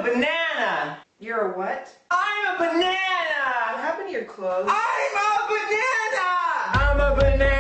banana. You're a what? I'm a banana. What happened to your clothes? I'm a banana. I'm a banana.